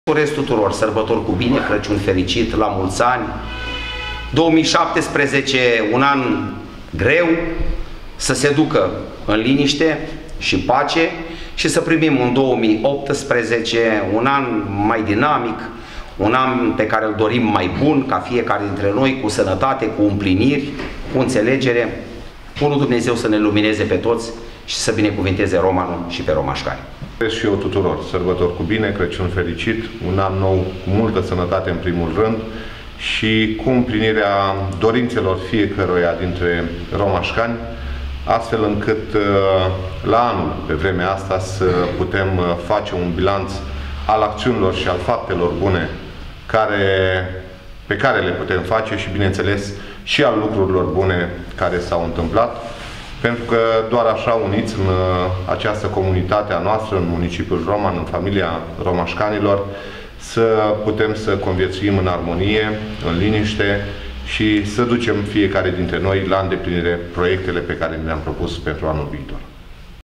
Urez tuturor sărbători cu bine, Crăciun fericit, la mulți ani. 2017, un an greu, să se ducă în liniște și pace și să primim un 2018, un an mai dinamic, un an pe care îl dorim mai bun ca fiecare dintre noi, cu sănătate, cu împliniri, cu înțelegere. Bunul Dumnezeu să ne lumineze pe toți și să binecuvinteze romanul și pe romașcani. Urez și eu tuturor sărbători cu bine, Crăciun fericit, un an nou cu multă sănătate în primul rând și cu împlinirea dorințelor fiecăruia dintre romașcani, astfel încât la anul, pe vremea asta, să putem face un bilanț al acțiunilor și al faptelor bune pe care le putem face și, bineînțeles, și al lucrurilor bune care s-au întâmplat. Pentru că doar așa, uniți în această comunitate a noastră, în municipiul Roman, în familia romașcanilor, să putem să conviețuim în armonie, în liniște și să ducem fiecare dintre noi la îndeplinire proiectele pe care le-am propus pentru anul viitor.